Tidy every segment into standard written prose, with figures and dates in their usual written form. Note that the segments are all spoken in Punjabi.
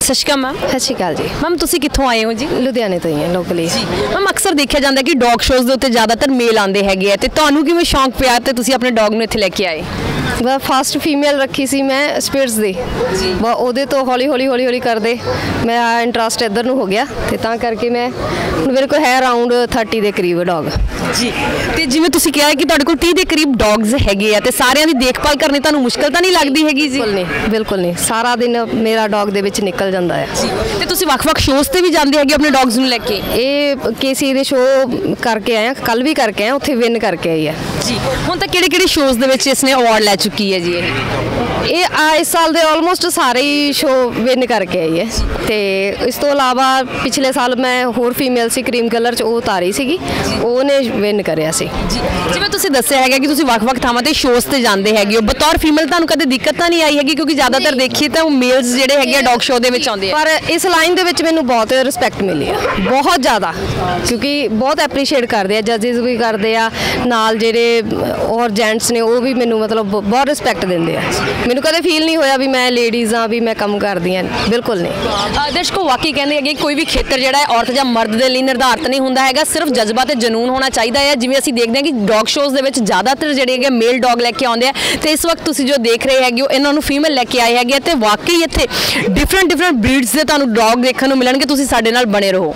सत श्री अकाल मैम। सत श्री अकाल जी। मैम तुसी कित्थों आए हो जी? लुधियाने तो ही है लोकली जी। मैम अक्सर देखा जाता है कि डॉग शोज़ ਦੇ ਉੱਤੇ ਜ਼ਿਆਦਾਤਰ ਮੇਲ ਆਉਂਦੇ ਹੈਗੇ ਆ ਤੇ ਤੁਹਾਨੂੰ ਕਿਵੇਂ ਸ਼ੌਂਕ ਪਿਆ ਤੇ ਤੁਸੀਂ ਆਪਣੇ ਡੌਗ ਨੂੰ ਇੱਥੇ ਲੈ ਕੇ ਆਏ? मैं फस्ट फीमेल रखी सी मैं स्पिट्स दी जी। वो तो हौली हौली करते मैं इंटरस्ट इधर हो गया तो तां करके मैं मेरे को है अराउंड 30 के करीब डॉग जी। तो जिवें तुसीं कहा कि तुहाडे कोल 30 के करीब डॉग्स हैगे आ ते सारियां दी देखभाल करनी तुहानूं मुश्किल तां नहीं लगदी हैगी जी? बिल्कुल नहीं सारा दिन मेरा डॉग दे विच निकल जाता है जी। ते तुसीं वख-वख शोज़ ते भी जांदे हैगे अपने डॉग्स नूं लैके? ये केसी दे शो करके आए कल भी करके आए उत्थे विन करके आई है जी। हुण तां किहड़े-किहड़े शोज़ दे विच इसने अवार्ड लै चुकी है जी? ये इस साल दे ऑलमोस्ट सारे ही शो विन करके आई है तो इस तो इलावा पिछले साल मैं होर फीमेल सी क्रीम कलर च वो उतारी सीगी ਉਹਨੇ विन करिया सी जी। जिवें तुसीं दस्सिया हैगा कि तुसीं ਵੱਖ-ਵੱਖ ਥਾਵਾਂ ਤੇ ਸ਼ੋਜ਼ ਤੇ ਜਾਂਦੇ ਹੈਗੇ ਹੋ ਬਤੌਰ ਫੀਮੇਲ ਤੁਹਾਨੂੰ ਕਦੇ ਦਿੱਕਤ ਤਾਂ ਨਹੀਂ ਆਈ ਹੈਗੀ ਕਿਉਂਕਿ ਜ਼ਿਆਦਾਤਰ ਦੇਖੀਏ ਤਾਂ ਮੇਲਸ ਜਿਹੜੇ ਹੈਗੇ ਡੌਗ ਸ਼ੋ ਦੇ ਵਿੱਚ ਆਉਂਦੇ ਆ ਪਰ ਇਸ ਲਾਈਨ ਦੇ ਵਿੱਚ ਮੈਨੂੰ ਬਹੁਤ ਰਿਸਪੈਕਟ ਮਿਲੀ ਆ ਬਹੁਤ ਜ਼ਿਆਦਾ ਕਿਉਂਕਿ ਬਹੁਤ ਐਪਰੀਸ਼ੀਏਟ ਕਰਦੇ ਆ ਜੱਜਿਸ ਵੀ ਕਰਦੇ ਆ ਨਾਲ ਜਿਹੜੇ ਔਰ ਜੈਂਟਸ ਨੇ ਉਹ ਵੀ ਮੈਨੂੰ ਮਤਲਬ ਬਹੁਤ ਰਿਸਪੈਕਟ ਦਿੰਦੇ ਆ ਮੈਨੂੰ ਕਦੇ ਫੀਲ ਨਹੀਂ ਹੋਇਆ ਵੀ ਮੈਂ ਲੇਡੀਜ਼ ਆ ਵੀ ਮੈਂ ਕੰਮ ਕਰਦੀ ਆ ਬਿਲਕੁਲ ਨਹੀਂ ਦਰਸ਼ਕੋ ਵਾਕਈ ਕਹਿੰਦੇ ਹੈਗੇ ਕੋਈ ਵੀ ਖੇਤਰ ਜਿਹੜਾ ਹੈ ਔਰਤ ਜਾਂ ਮਰਦ ਦੇ ਲਈ ਨਿਰਧਾਰਿਤ ਨਹੀਂ ਹੁੰਦਾ ਹੈਗਾ ਸਿਰਫ ਜਜ਼ਬਾ ਤੇ ਜਨੂਨ ਹੋਣਾ ਚਾਹੀਦਾ ਹੈ ਜਿਵੇਂ ਅਸੀਂ ਦੇਖਦੇ ਹਾਂ ਕਿ ਡੌਗ ਸ਼ੋਜ਼ ਦੇ ਵਿੱਚ ਜ਼ਿਆਦਾਤਰ ਜਿਹੜੇ ਹੈਗੇ ਮੇਲ ਡੌਗ ਲੈ ਕੇ ਆਉਂਦੇ ਆ ਤੇ ਇਸ ਵਕਤ ਤੁਸੀਂ ਜੋ ਦੇਖ ਰਹੇ ਹੈਗੇ ਹੋ ਇਹਨਾਂ ਨੂੰ ਫੀਮੇਲ ਲੈ ਕੇ ਆਏ ਹੈਗੇ ਤੇ ਵਾਕਈ ਇੱਥੇ ਡਿਫਰੈਂਟ ਬਰੀਡਸ ਦੇ ਤੁਹਾਨੂੰ ਡੌਗ ਦੇਖਣ ਨੂੰ ਮਿਲਣਗੇ ਤੁਸੀਂ ਸਾਡੇ ਨਾਲ ਬਣੇ ਰਹੋ।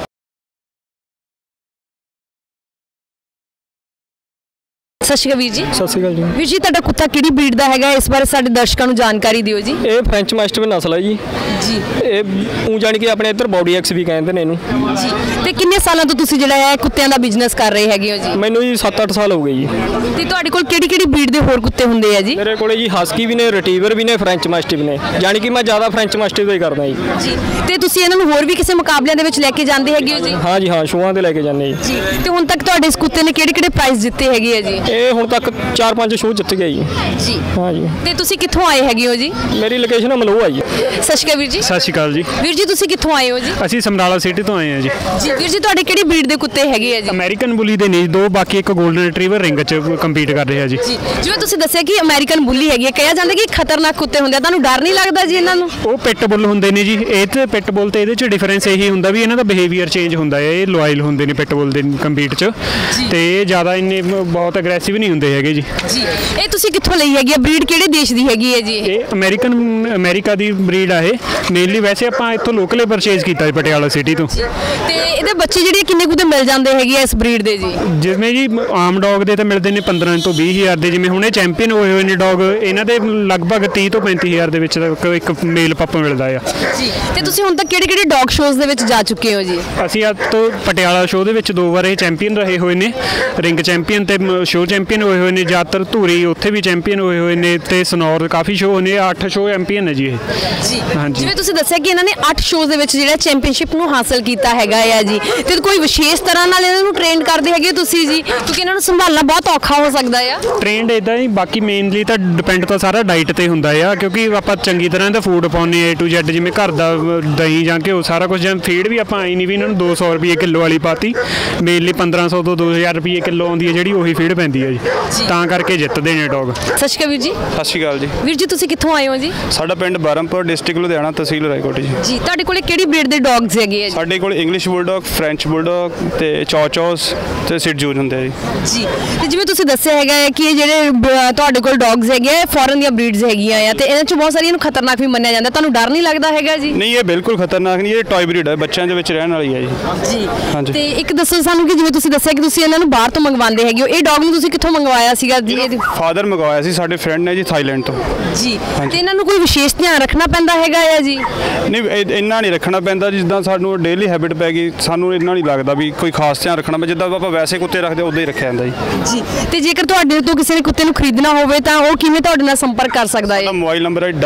सत श्री अकाल वीर जी। सत श्री अकाल जी। वीर जी तुहाडा कुत्ता किहड़ी ब्रीड दा हैगा इस बारे साडे दर्शकों ਨੂੰ ਜਾਣਕਾਰੀ ਦਿਓ जी। ਇਹ ਫ੍ਰੈਂਚ ਮਾਸਟਿਫ ਨਸਲ ਹੈ ਜੀ। ਜੀ। ਇਹ ਉਹ ਜਾਣ ਕੇ ਆਪਣੇ ਇੱਧਰ ਬੌਡੀ ਐਕਸ ਵੀ ਕਹਿੰਦੇ ਨੇ ਇਹਨੂੰ। ਜੀ। ਤੇ ਕਿੰਨੇ ਸਾਲਾਂ ਤੋਂ ਤੁਸੀਂ ਜਿਹੜਾ ਹੈ ਕੁੱਤਿਆਂ ਦਾ ਬਿਜ਼ਨਸ ਕਰ ਰਹੇ ਹੈਗੇ ਹੋ ਜੀ? ਮੈਨੂੰ ਜੀ 7-8 ਸਾਲ ਹੋ ਗਏ ਜੀ। ਤੇ ਤੁਹਾਡੇ ਕੋਲ ਕਿਹੜੀ ਬਰੀਡ ਦੇ ਹੋਰ ਕੁੱਤੇ ਹੁੰਦੇ ਆ ਜੀ? ਮੇਰੇ ਕੋਲੇ ਜੀ ਹਸਕੀ ਵੀ ਨੇ ਰਿਟਰੀਵਰ ਵੀ ਨੇ ਫ੍ਰੈਂਚ ਮਾਸਟਿਫ ਨੇ ਜਾਣੀ ਕਿ ਮੈਂ ਜ਼ਿਆਦਾ ਫ੍ਰੈਂਚ ਮਾਸਟਿਫ ਦਾ ਹੀ ਕਰਦਾ ਜੀ। ਜੀ। ਤੇ ਤੁਸੀਂ ਇਹਨਾਂ ਨੂੰ ਹੋਰ ਵੀ ਕਿਸੇ ਮੁਕਾਬਲਿਆਂ ਦੇ ਵਿੱਚ ਲੈ ਕੇ ਜਾਂਦੇ ਹੈਗੇ ਹੋ ਜੀ? ਹਾਂ ਜੀ ਹਾਂ ਸ਼ੋਆਂ ਤੇ ਲੈ ਕੇ ਜਾਂਦੇ ਜੀ। ਤੇ ਹੁਣ ਤੱਕ ਤੁਹਾਡੇ ਇਸ ਕੁੱਤੇ ਨੇ ਕਿਹੜੇ ਪ੍ਰਾਈਜ਼ ਜਿੱਤੇ ਹੈਗੇ ਆ ਜੀ? ਇਹ ਹੁਣ ਤੱਕ 4-5 ਸ਼ੋਅ ਜਿੱਤ ਗਿਆ ਜੀ। ਜੀ। ਹਾਂ ਜੀ। ਤੇ ਤੁਸੀਂ ਕਿੱਥੋਂ ਆਏ ਹੈਗੇ ਹੋ ਜੀ? ਮੇਰੀ ਲੋਕੇਸ਼ਨ ਮਲੋਆ ਜੀ। ਸਤਿ ਸ਼੍ਰੀ ਅਕਾਲ ਵੀਰ ਜੀ। ਸਤਿ ਸ਼੍ਰੀ ਅਕਾਲ ਜੀ। ਵੀਰ ਜੀ ਤੁਸੀਂ ਕਿੱਥੋਂ ਆਏ ਹੋ ਜੀ? ਅਸੀਂ ਸਮਰਾਲਾ ਸਿਟੀ ਤੋਂ ਆਏ ਹਾਂ ਜੀ। ਜੀ ਵੀਰ ਜੀ ਤੁਹਾਡੇ ਕਿਹੜੀ ਬਰੀਡ ਦੇ ਕੁੱਤੇ ਹੈਗੇ ਆ ਜੀ? ਅਮਰੀਕਨ ਬੁਲੀ ਦੇ ਨੇ ਦੋ ਬਾਕੀ ਇੱਕ 골ਡਨ ਰਿਟਰੀਵਰ ਰਿੰਗ 'ਚ ਕੰਪੀਟ ਕਰ ਰਹੇ ਆ ਜੀ। ਜੀ ਜਿਵੇਂ ਤੁਸੀਂ ਦੱਸਿਆ ਕਿ ਅਮਰੀਕਨ ਬੁਲੀ ਹੈਗੀ ਹੈ ਕਿਹਾ ਜਾਂਦਾ ਕਿ ਖਤਰਨਾਕ ਕੁੱਤੇ ਹੁੰਦੇ ਆ ਤੁਹਾਨੂੰ ਡਰ ਨਹੀਂ ਲੱਗਦਾ ਜੀ ਇਹਨਾਂ ਨੂੰ? ਉਹ ਪਿਟ ਬੁੱਲ ਹੁੰਦੇ ਨੇ ਜੀ ਇਹ ਤੇ ਪਿਟ ਬੁੱਲ ਤੇ ਇਹਦੇ 'ਚ ਡਿਫਰੈਂਸ ਇਹੀ ਹੁੰਦਾ ਵੀ ਇਹਨਾਂ ਦਾ ਬਿਹੇਵੀਅਰ ਚੇਂਜ ਹੁੰਦਾ ਹੈ ਇਹ ਲੋਇਲ ਹੁੰਦੇ ਨੇ ਪਿਟ ਬੁੱਲ ਦੇ ਕੰਪੀਟ 'ਚ ਤੇ ਇਹ ਜ਼ਿਆਦਾ ਇੰਨੇ ਬਹੁਤ ਅਗਰੈਸਿਵ ਨਹੀਂ ਹੁੰਦੇ ਹੈਗੇ ਜੀ। ਜੀ ਇਹ ਤੁਸੀਂ ਕਿੱਥੋਂ ਲਈ ਹੈਗੀ ਹੈ ਬਰੀਡ ਕਿਹੜੇ ਦੇਸ਼ ਦੀ ਹੈਗੀ ਹੈ ਜੀ? ਇਹ ਅਮਰੀਕਾ ਦੀ ਬਰੀਡ ਆ ਇਹ ਮੇਨਲੀ ਵੈਸੇ ਆਪਾਂ ਇੱਥੋਂ ਲੋਕਲੇ ਪਰਚੇਜ਼ ਕੀਤਾ ਜੀ ਪਟਿਆਲਾ ਸਿਟੀ ਤੋਂ। ਤੇ ਇਹਦੇ ਬੱਚੇ ਜਿਹੜੇ ਕਿੰਨੇ ਕੁ ਦੇ ਮਿਲ ਜਾਂਦੇ ਹੈਗੇ ਆ ਇਸ ਬਰੀਡ ਦੇ ਜੀ? ਜਿਵੇਂ ਜੀ ਆਮ ਡੌਗ ਦੇ ਤਾਂ ਮਿਲਦੇ ਨੇ 15 ਤੋਂ 20 ਹਜ਼ਾਰ ਦੇ ਜਿਵੇਂ ਹੁਣ ਇਹ ਚੈਂਪੀਅਨ ਹੋਏ ਹੋਏ ਨੇ ਡੌਗ ਇਹਨਾਂ ਦੇ ਲਗਭਗ 30 ਤੋਂ 35 ਹਜ਼ਾਰ ਦੇ ਵਿੱਚ ਇੱਕ ਮੇਲ ਪੱਪ ਮਿਲਦਾ ਆ। ਜੀ। ਤੇ ਤੁਸੀਂ ਹੁਣ ਤੱਕ ਕਿਹੜੇ ਡੌਗ ਸ਼ੋਜ਼ ਦੇ ਵਿੱਚ ਜਾ ਚੁੱਕੇ ਹੋ ਜੀ? ਅਸੀਂ ਅੱਜ ਤੋਂ ਪਟਿਆਲਾ ਸ਼ੋਅ ਦੇ ਵਿੱਚ 2 ਵਾਰ ਇਹ ਚੈਂਪੀਅਨ ਰਹੇ ਹੋਏ ਨੇ ਰਿੰਗ ਚੈਂਪੀਅਨ ਤੇ ਸ਼ੋਅ ਚੈਂਪੀਅਨ ਹੋਏ ਹੋਏ ਨੇ ਜ਼ਿਆਦਾਤਰ ਧੂਰੀ ਉੱਥੇ ਵੀ ਚੈਂਪੀਅਨ ਹੋਏ ਹੋਏ ਨੇ ਤੇ ਸਨੌਰ ਕਾਫੀ ਸ਼ੋਅ ਹੋਏ ਨੇ 8 ਸ਼ੋਅ ਚੈਂਪੀਅਨ ਹੈ ਜੀ ਇਹ। ਜੀ। ਹਾਂਜੀ। ਜਿਵੇਂ ਤੁਸੀਂ ਦੱਸਿਆ ਕਿ ਇਹਨਾਂ ਨੇ 8 ਸ਼ੋਅ ਦੇ ਵਿੱਚ ਜਿਹੜਾ ਚੈਂਪੀਅਨਸ਼ਿਪ ਨੂੰ ਹਾਸਲ ਕੀਤਾ ਹੈਗਾ ਆ ਜੀ ਤੇ ਕੋਈ ਵਿਸ਼ੇਸ਼ ਤਰ੍ਹਾਂ ਨਾਲ ਇਹਨਾਂ ਨੂੰ ਟ੍ਰੇਨ ਕਰਦੇ ਹੈਗੇ ਤੁਸੀਂ ਜੀ ਕਿਉਂਕਿ ਇਹਨਾਂ ਨੂੰ ਸੰਭਾਲਣਾ ਬਹੁਤ ਔਖਾ ਹੋ ਸਕਦਾ ਆ? ਟ੍ਰੇਨਡ ਇਦਾਂ ਹੀ ਬਾਕੀ ਮੇਨਲੀ ਤਾਂ ਡਿਪੈਂਡ ਤਾਂ ਸਾਰਾ ਡਾਈਟ ਤੇ ਹੁੰਦਾ ਆ ਕਿਉਂਕਿ ਆਪਾਂ ਚੰਗੀ ਤਰ੍ਹਾਂ ਦਾ ਫੂਡ ਪਾਉਂਦੇ A to Z ਜਿਵੇਂ ਘਰ ਦਾ ਦਹੀਂ ਜਾਂ ਘਿਓ ਸਾਰਾ ਕੁਝ ਜਾਂ ਫੀਡ ਵੀ ਆਪਾਂ ਆਈ ਨਹੀਂ ਵੀ ਇਹਨਾਂ ਨੂੰ 200 ਰੁਪਏ ਕਿਲੋ ਵਾਲੀ ਪਾਤੀ ਮੇਨਲੀ 1500 ਤੋਂ 2000 ਰੁਪਏ ਕਿਲੋ ਆਉਂਦੀ ਹੈ ਜਿਹੜੀ ਉਹੀ ਫੀਡ ਪੈਂਦੀ ਹੈ ਜੀ ਤਾਂ ਕਰਕੇ ਜਿੱਤਦੇ ਨੇ ਡੌਗ। ਸਤਿ ਸ਼੍ਰੀ ਅਕਾਲ ਵੀਰ ਜੀ। ਸਤਿ ਸ਼੍ਰੀ ਅਕਾਲ ਜੀ। ਵੀਰ ਜੀ ਤੁਸੀਂ ਕਿੱਥੋਂ ਆਏ ਹੋ ਜੀ? ਸਾਡਾ ਪਿੰਡ ਬਰਮਪੁਰ ਡਿਸਟ੍ਰਿਕਟ ਲੁਧਿਆਣਾ ਤਹਿਸੀਲ ਰਾਏਕੋਟ ਜੀ। ਜੀ ਤੁਹਾਡੇ ਕੋਲੇ ਕਿਹੜੀ ਬਰੀਡ ਦੇ ਡੌਗਸ ਹੈਗੇ ਆ ਜੀ? ਸਾਡੇ ਕੋਲ ਇੰਗਲਿਸ਼ ਬੁਲਡੌਗ ਫ੍ਰੈਂਚ ਬੁਲਡੌਗ ਤੇ ਚੌਚੌਸ ਤੇ ਸਿਟਜੂਨ ਹੁੰਦੇ ਆ ਜੀ। ਜੀ। ਤੇ ਜਿਵੇਂ ਤੁਸੀਂ ਦੱਸਿਆ ਹੈਗਾ ਹੈ ਕਿ ਇਹ ਜਿਹੜੇ ਤੁਹਾਡੇ ਕੋਲ ਡੌਗਸ ਹੈਗੇ ਆ ਫੋਰਨ ਦੀਆਂ ਬਰੀਡਸ ਹੈਗੀਆਂ ਆ ਤੇ ਇਹਨਾਂ 'ਚ ਬਹੁਤ ਸਾਰੀਆਂ ਨੂੰ ਖਤਰਨਾਕ ਵੀ ਮੰਨਿਆ ਜਾਂਦਾ ਤੁਹਾਨੂੰ ਡਰ ਨਹੀਂ ਲੱਗਦਾ ਹੈਗਾ ਜੀ? ਨਹੀਂ ਇਹ ਬਿਲਕੁਲ ਖਤਰਨਾਕ ਨਹੀਂ ਇਹ ਟੌਏ ਬਰੀਡ ਹੈ ਬੱਚਿਆਂ ਦੇ ਵਿੱਚ ਰਹਿਣ ਵਾਲੀ ਹੈ ਜੀ। ਜੀ। ਹਾਂਜੀ। ਤੇ ਇੱਕ ਦੱਸੋ ਸਾਨੂੰ ਕਿ ਜਿਵੇਂ ਤੁਸੀਂ ਦੱਸਿਆ ਕਿ ਤੁਸੀਂ ਇਹਨਾਂ ਨੂੰ ਬਾਹਰ ਤੋਂ ਮੰਗਵਾਉਂਦੇ ਹੈਗੇ ਹੋ ਇਹ ਡੌਗ ਨੂੰ ਤੁਸੀਂ ਕਿੱਥੋਂ ਮੰਗਵਾਇਆ ਸੀਗਾ ਜੀ? ਫਾਦਰ ਮੰਗਵਾਇਆ ਸੀ ਸਾਡੇ ਫਰੈਂਡ ਨੇ ਜੀ ਥਾਈਲੈਂਡ ਤੋਂ। ਜੀ। ਤੇ ਇਹਨਾਂ ਨੂੰ ਕੋਈ ਵਿਸ਼ੇਸ਼ ਧਿਆਨ ਰੱਖਣਾ ਪੈਂਦਾ ਹੈਗਾ ਆ ਜੀ? ਨਹੀਂ ਇੰਨਾ ਨਹੀਂ ਰੱਖਣਾ ਪੈਂਦਾ ਜਿੱਦਾਂ ਸਾਨੂੰ ਡੇਲੀ ਹੈਬਿਟ ਪੈ ਗਈ ਸਾਨੂੰ ਇੰਨਾ ਨਹੀਂ ਲੱਗਦਾ ਵੀ ਕੋਈ ਖਾਸ ਧਿਆਨ ਰੱਖਣਾ ਜਿੱਦਾਂ ਆਪਾਂ ਵੈਸੇ ਕੁੱਤੇ ਰੱਖਦੇ ਉਦਾਂ ਹੀ ਰੱਖਿਆ ਜਾਂਦਾ ਜੀ। ਜੀ। ਤੇ ਜੇਕਰ ਤੁਹਾਡੇ ਤੋਂ ਕਿਸੇ ਨੇ ਕੁੱਤੇ ਨੂੰ ਖਰੀਦਣਾ ਹੋਵੇ ਤਾਂ ਉਹ ਕਿਵੇਂ ਤੁਹਾਡੇ ਨਾਲ ਸੰਪਰਕ ਕਰ ਸਕਦਾ ਹੈ? ਮੋਬਾਈਲ ਨੰਬਰ ਹੈ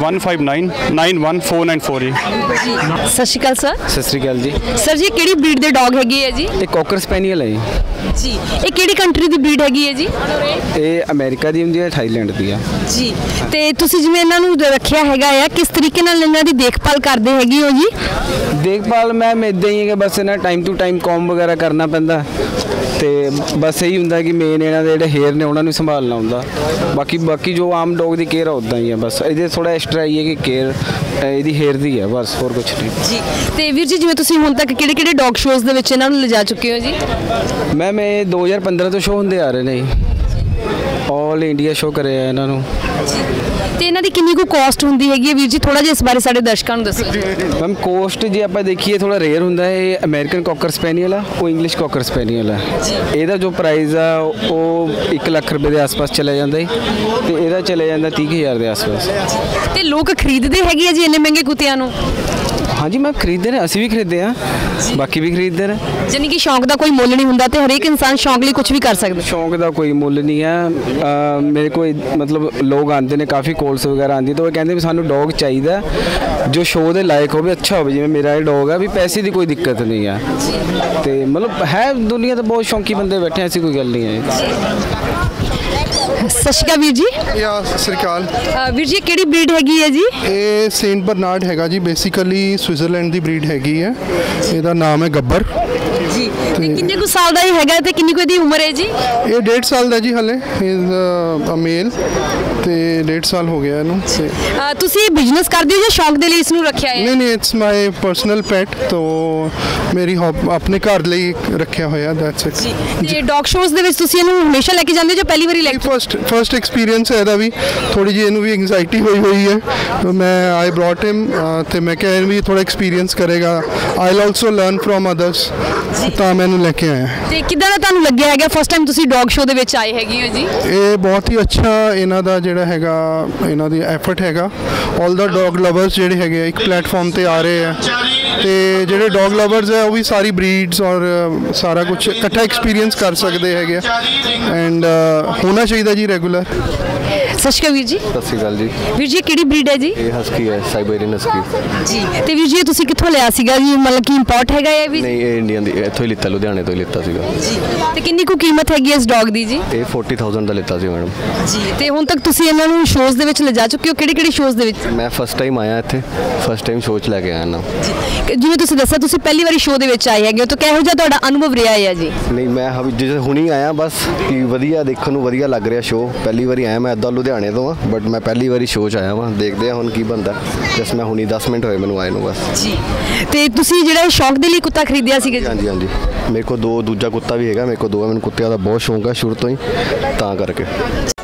9915991494 ਜੀ। ਸਤਿ ਸ਼੍ਰੀ ਅਕਾਲ ਸਰ। ਸਤਿ ਸ਼੍ਰੀ ਅਕਾਲ ਜੀ। ਸਰ ਜੀ ਕਿਹੜੀ ਬਰੀਡ ਦੇ ਡੌਗ ਹੈਗੇ ਆ ਜੀ? ਇਹ ਕੋਕਰ ਸਪੈਨੀਅਲ ਹੈ ਜੀ। ਇਹ ਕਿਹੜੀ ਕੰਟਰੀ ਦੀ ਬਰੀਡ ਹੈਗੀ ਹੈ ਜੀ? ਇਹ ਅਮਰੀਕਾ ਦੀ ਹੁੰਦੀ ਹੈ ਥਾਈਲੈਂਡ ਦੀ ਆ ਜੀ। ਤੇ ਤੁਸੀਂ ਜਿਵੇਂ ਇਹਨਾਂ ਨੂੰ ਰੱਖਿਆ ਹੈਗਾ ਆ ਕਿਸ ਤਰੀਕੇ ਨਾਲ ਇਹਨਾਂ ਦੀ ਦੇਖਭਾਲ ਕਰਦੇ ਹੈਗੇ ਹੋ ਜੀ? ਦੇਖਭਾਲ ਮੈਮ ਇੱਦਾਂ ਹੀ ਹੈ ਕਿ ਬਸ ਇਹਨਾਂ ਟਾਈਮ ਟੂ ਟਾਈਮ ਕੌਮ ਵਗੈਰਾ ਕਰਨਾ ਪੈਂਦਾ ਤੇ ਬਸ ਇਹੀ ਹੁੰਦਾ ਕਿ ਮੇਨ ਇਹਨਾਂ ਦੇ ਜਿਹੜੇ ਹੇਅਰ ਨੇ ਉਹਨਾਂ ਨੂੰ ਸੰਭਾਲਣਾ ਹੁੰਦਾ। ਬਾਕੀ ਜੋ ਆਮ ਡੌਗ ਦੀ ਕੇਅਰ ਆ ਉੱਦਾਂ ਹੀ ਆ, ਬਸ ਇਹਦੇ ਥੋੜਾ ਐਕਸਟਰਾ ਹੀ ਹੈ ਕਿ ਕੇਅਰ ਇਹਦੀ ਹੇਅਰ ਦੀ ਹੈ, ਬਸ ਹੋਰ ਕੁਝ ਨਹੀਂ ਜੀ। ਤੇ ਵੀਰ ਜੀ, ਜਿਵੇਂ ਤੁਸੀਂ ਹੁਣ ਤੱਕ ਕਿਹੜੇ ਡੌਗ ਸ਼ੋਜ਼ ਦੇ ਵਿੱਚ ਇਹਨਾਂ ਨੂੰ ਲਿਜਾ ਚੁੱਕੇ ਹੋ ਜੀ? ਮੈਮ ਇਹ 2015 ਤੋਂ ਸ਼ੋਅ ਹੁੰਦੇ ਆ ਰਹੇ ਨੇ, ਆਲ ਇੰਡੀਆ ਸ਼ੋਅ ਕਰਿਆ ਇਹਨਾਂ ਨੂੰ। ਤੇ ਇਹਨਾਂ ਦੀ ਕਿੰਨੀ ਕੁ ਕਾਸਟ ਹੁੰਦੀ ਹੈਗੀ ਹੈ ਵੀਰ ਜੀ? ਥੋੜਾ ਜਿਹਾ ਇਸ ਬਾਰੇ ਸਾਡੇ ਦਰਸ਼ਕਾਂ ਨੂੰ ਦੱਸੋ। ਮੈਮ ਕੋਸਟ ਜੇ ਆਪਾਂ ਦੇਖੀਏ ਥੋੜਾ ਰੇਅਰ ਹੁੰਦਾ ਹੈ। ਇਹ ਅਮਰੀਕਨ ਕਾਕਰ ਸਪੈਨੀਅਲ ਆ, ਉਹ ਇੰਗਲਿਸ਼ ਕਾਕਰ ਸਪੈਨੀਅਲ ਆ। ਇਹਦਾ ਜੋ ਪ੍ਰਾਈਸ ਆ ਉਹ 1 ਲੱਖ ਰੁਪਏ ਦੇ ਆਸ-ਪਾਸ ਚਲਾ ਜਾਂਦਾ ਹੈ ਤੇ ਇਹਦਾ ਚਲਾ ਜਾਂਦਾ 30,000 ਦੇ ਆਸ-ਪਾਸ। ਤੇ ਲੋਕ ਖਰੀਦਦੇ ਹੈਗੇ ਆ ਜੀ ਇੰਨੇ ਮਹਿੰਗੇ ਕੁੱਤਿਆਂ ਨੂੰ? ਹਾਂਜੀ ਮੈਮ ਖਰੀਦਦੇ ਨੇ, ਅਸੀਂ ਵੀ ਖਰੀਦਦੇ ਆ, ਬਾਕੀ ਵੀ ਖਰੀਦਦੇ ਨੇ। ਯਾਨੀ ਕਿ ਸ਼ੌਂਕ ਦਾ ਕੋਈ ਮੁੱਲ ਨਹੀਂ ਹੁੰਦਾ ਤੇ ਹਰੇਕ ਇਨਸਾਨ ਸ਼ੌਂਕ ਲਈ ਕੁਝ ਵੀ ਕਰ ਸਕਦਾ। ਸ਼ੌਂਕ ਦਾ ਕੋਈ ਮੁੱਲ ਨਹੀਂ ਹੈ। ਮੇਰੇ ਕੋਲ ਮਤਲਬ ਲੋਕ ਆਉਂਦੇ ਨੇ, ਕਾਫੀ ਕੋਲਸ ਵਗੈਰਾ ਆਉਂਦੀ, ਤਾਂ ਉਹ ਕਹਿੰਦੇ ਵੀ ਸਾਨੂੰ ਡੌਗ ਚਾਹੀਦਾ ਜੋ ਸ਼ੋਅ ਦੇ ਲਾਇਕ ਹੋਵੇ, ਅੱਛਾ ਹੋਵੇ। ਜਿਵੇਂ ਮੇਰਾ ਇਹ ਡੌਗ ਹੈ ਵੀ ਪੈਸੇ ਦੀ ਕੋਈ ਦਿੱਕਤ ਨਹੀਂ ਆ, ਤੇ ਮਤਲਬ ਹੈ ਦੁਨੀਆ ਤੇ ਬਹੁਤ ਸ਼ੌਂਕੀ ਬੰਦੇ ਬੈਠੇ, ਐਸੀ ਕੋਈ ਗੱਲ ਨਹੀਂ ਹੈ। ਸਤਿ ਸ਼੍ਰੀ ਅਕਾਲ ਵੀਰ ਜੀ। ਸਤਿ ਸ਼੍ਰੀ ਅਕਾਲ। ਵੀਰ ਜੀ, ਕਿਹੜੀ ਬਰੀਡ ਹੈਗੀ ਹੈ ਜੀ? ਇਹ ਸੇਂਟ ਬਰਨਾਰਡ ਹੈਗਾ ਜੀ, ਬੇਸਿਕਲੀ ਸਵਿਟਜ਼ਰਲੈਂਡ ਦੀ ਬਰੀਡ ਹੈਗੀ ਹੈ। ਇਹਦਾ ਨਾਮ ਹੈ ਗੱਬਰ ਜੀ। ਤੇ ਕਿੰਨੇ ਕੁ ਸਾਲ ਦਾ ਇਹ ਹੈਗਾ ਤੇ ਕਿੰਨੀ ਕੁ ਇਹਦੀ ਉਮਰ ਹੈ ਜੀ? ਇਹ 1.5 ਸਾਲ ਦਾ ਜੀ ਹਲੇ, ਇਜ਼ ਅ ਮੇਲ, ਤੇ 1.5 ਸਾਲ ਹੋ ਗਿਆ ਇਹਨੂੰ। ਤੁਸੀਂ ਬਿਜ਼ਨਸ ਕਰਦੇ ਹੋ ਜਾਂ ਸ਼ੌਂਕ ਦੇ ਲਈ ਇਸ ਨੂੰ ਰੱਖਿਆ ਹੈ? ਨਹੀਂ ਇਟਸ ਮਾਈ ਪਰਸਨਲ ਪੈਟ, ਤੋਂ ਮੇਰੀ ਆਪਣੇ ਘਰ ਲਈ ਰੱਖਿਆ ਹੋਇਆ, ਦੈਟਸ ਇਟ। ਤੇ ਡੌਗ ਸ਼ੋਜ਼ ਦੇ ਵਿੱਚ ਤੁਸੀਂ ਇਹਨੂੰ ਹਮੇਸ਼ਾ ਲੈ ਕੇ ਜਾਂਦੇ ਹੋ ਜਾਂ ਪਹਿਲੀ ਵਾਰੀ ਲੈ ਕੇ? ਫਸਟ ਐਕਸਪੀਰੀਅੰਸ ਹੈ ਇਹਦਾ ਵੀ, ਥੋੜੀ ਜਿਹੀ ਇਹਨੂੰ ਵੀ ਐਂਗਜ਼ਾਇਟੀ ਹੋਈ ਹੈ, ਤਾਂ ਮੈਂ ਆਈ ਬ੍ਰੌਟ ਹਿਮ, ਤੇ ਮੈਂ ਕਿਹਾ ਇਹ ਵੀ ਥੋੜਾ ਐਕਸਪੀਰੀਅੰਸ ਕਰੇਗਾ, I will also learn from others, ਤਾਂ ਮੈਂ ਇਹਨੂੰ ਲੈ ਕੇ ਆਇਆ। ਤੇ ਕਿੱਦਾਂ ਦਾ ਤੁਹਾਨੂੰ ਲੱਗਿਆ ਹੈਗਾ ਫਸਟ ਟਾਈਮ ਤੁਸੀਂ ਡੌਗ ਸ਼ੋਅ ਦੇ ਵਿੱਚ ਆਏ ਹੈਗੇ ਹੋ ਜੀ? ਇਹ ਬਹੁਤ ਹੀ ਅੱਛਾ ਇਹਨਾਂ ਦਾ ਜਿਹੜਾ ਹੈਗਾ, ਇਹਨਾਂ ਦੀ ਐਫਰਟ ਹੈਗਾ। ਆਲ ਦਾ ਡੌਗ ਲਵਰਸ ਜਿਹੜੇ ਹੈਗੇ ਆ ਇੱਕ ਪਲੇਟਫਾਰਮ ਤੇ ਆ ਰਹੇ ਆ, ਤੇ ਜਿਹੜੇ ਡੌਗ ਲਵਰਸ ਹੈ ਉਹ ਵੀ ਸਾਰੀ ਬਰੀਡਸ ਔਰ ਸਾਰਾ ਕੁਝ ਇਕੱਠਾ ਐਕਸਪੀਰੀਅੰਸ ਕਰ ਸਕਦੇ ਹੈਗੇ, ਐਂਡ ਹੋਣਾ ਚਾਹੀਦਾ ਜੀ ਰੈਗੂਲਰ। ਸਤਿ ਸ਼੍ਰੀ ਅਕਾਲ ਵੀਰ ਜੀ। ਸਤਿ ਸ਼੍ਰੀ ਅਕਾਲ ਜੀ। ਵੀਰ ਜੀ, ਕਿਹੜੀ ਬਰੀਡ ਹੈ ਜੀ? ਇਹ ਹਸਕੀ ਹੈ, ਸਾਈਬੇਰੀਅਨ ਹਸਕੀ ਜੀ। ਤੇ ਵੀਰ ਜੀ, ਇਹ ਤੁਸੀਂ ਕਿੱਥੋਂ ਲਿਆ ਸੀਗਾ ਜੀ? ਮਤਲਬ ਕਿ ਇੰਪੋਰਟ ਹੈਗਾ ਇਹ ਵੀ? ਨਹੀਂ, ਇਹ ਇੰਡੀਅਨ ਦੀ, ਇੱਥੋਂ ਹੀ ਲਿੱਤਾ, ਲੁਧਿਆਣੇ ਤੋਂ ਹੀ ਲਿੱਤਾ ਸੀਗਾ ਜੀ। ਤੇ ਕਿੰਨੀ ਕੁ ਕੀਮਤ ਹੈਗੀ ਇਸ ਡੌਗ ਦੀ ਜੀ? ਇਹ 40,000 ਦਾ ਲਿੱਤਾ ਸੀ ਮੈਡਮ ਜੀ। ਤੇ ਹੁਣ ਤੱਕ ਤੁਸੀਂ ਇਹਨਾਂ ਨੂੰ ਸ਼ੋਜ਼ ਦੇ ਵਿੱਚ ਲਿਜਾ ਚੁੱਕੇ ਹੋ? ਕਿਹੜੇ ਸ਼ੋਜ਼ ਦੇ ਵਿੱਚ? ਮੈਂ ਫਸਟ ਟਾਈਮ ਆਇਆ ਇੱਥੇ, ਫਸਟ ਟਾਈਮ ਸ਼ੋਅ 'ਚ ਲੈ ਕੇ ਆਇਆ ਨਾ। ਜਿਵੇਂ ਤੁਸੀਂ ਦੱਸਿਆ ਤੁਸੀਂ ਪਹਿਲੀ ਵਾਰੀ ਸ਼ੋਅ ਦੇ ਵਿੱਚ ਆਏ ਹੈਗੇ ਹੋ, ਤਾਂ ਕਿਹੋ ਜਿਹਾ ਤੁਹਾਡਾ ਅਨੁਭਵ ਰਿਹਾ ਹੈ ਜੀ? ਨਹੀਂ, ਮੈਂ ਜਿਸ ਹੁਣੀ ਆਇਆ, ਬਸ ਕਿ ਵਧੀਆ, ਦੇਖਣ ਨੂੰ ਵਧੀਆ ਲੱਗ ਰਿਹਾ ਸ਼ੋਅ। ਪਹਿਲੀ ਵਾਰੀ ਆਇਆ ਮੈਂ, ਇੱਦਾਂ ਲੁਧਿਆਣੇ ਤੋਂ ਆ, ਬਟ ਮੈਂ ਪਹਿਲੀ ਵਾਰੀ ਸ਼ੋਅ 'ਚ ਆਇਆ ਵਾਂ। ਦੇਖਦੇ ਆ ਹੁਣ ਕੀ ਬਣਦਾ। ਜਸ ਮੈਂ ਹੁਣੀ 10 ਮਿੰਟ ਹੋਏ ਮੈਨੂੰ ਆਏ ਨੂੰ ਬਸ। ਜੀ। ਤੇ ਤੁਸੀਂ ਜਿਹੜਾ ਸ਼ੌਂਕ ਦੇ ਲਈ ਕੁੱਤਾ ਖਰੀਦਿਆ ਸੀਗਾ ਜੀ? ਹਾਂਜੀ, ਮੇਰੇ ਕੋਲ ਦੂਜਾ ਕੁੱਤਾ ਵੀ ਹੈਗਾ, ਮੇਰੇ ਕੋਲ 2 ਹੈ। ਮੈਨੂੰ ਕੁੱਤਿਆਂ ਦਾ ਬਹੁਤ ਸ਼ੌਂਕ ਹੈ ਸ਼ੁਰੂ ਤੋਂ ਹੀ, ਤਾਂ ਕਰਕੇ।